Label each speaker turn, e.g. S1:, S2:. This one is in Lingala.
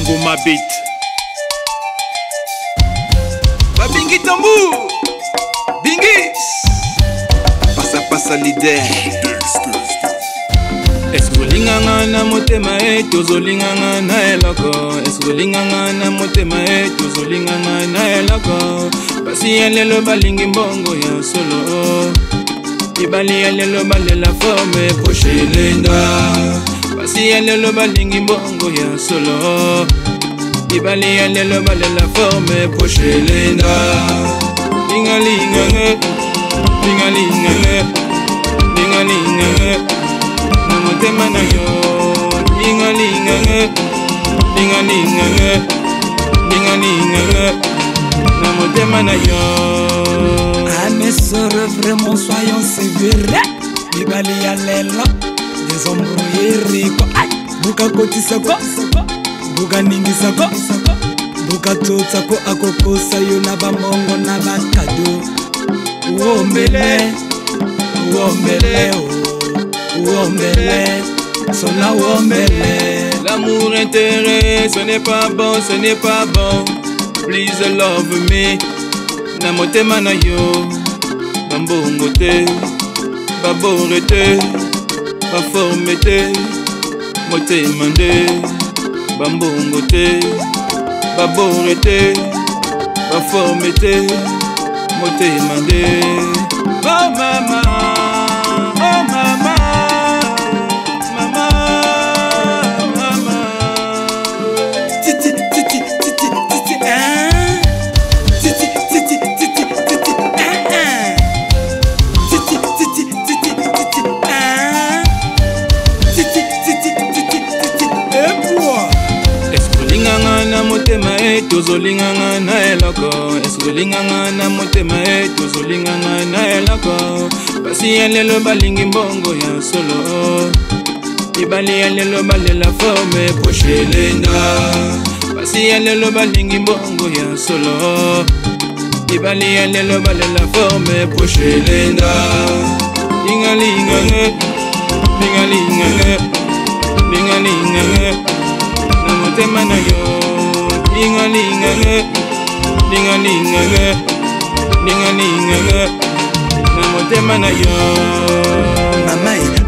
S1: Ngoma beat Babingi tambour Bingi Pasa leader Eskolinganga na motema tozolinganga na eloko Eskolinganga na motema tozolinganga na eloko Pasi ya lelo balingi mbongo ya solo Ibali ya lelo balela forme poche lenda Pasi ya lelo balingi mbongo ya solo Ibali ya lelo balela forme poche lenda Lingalinga Lingalinga Lingalinga Na motema na yo Lingalinga Lingalinga Lingalinga Na motema na yo
S2: Ah mes sœurs vraiment soyons sévères Ibali ya lelo Des embrouillés Buka kotisa ko Buka ningisa ko Buka tota ko akokosa yo na ba mongo na ba kado Uombele Uombele Uombele Sona uombele
S1: L'amour intérêt ce n'est pas bon, ce n'est pas bon Please love me Na motema na yo Bambongo te Babore te Baforme te Motema nde Bambongo te Babore te Baforme te Motema nde Oh mama Oh mama Mama Mama
S2: Titi titi titi titi Titi titi titi titi Titi titi titi titi Titi titi titi titi
S1: Eskolinganga na motema tozolinganga na eloko Eskolinganga na motema tozolinganga na eloko Pasi ya lelo balingi mbongo ya solo Ibali ya lelo balela forme poche lenda Pasi ya lelo balingi mbongo ya solo Ibali ya lelo balela forme poche lenda Lingalinga Lingalinga Lingalinga Na motema na yo Lingalinga Lingalinga Lingalinga Na motema na yo
S2: Mama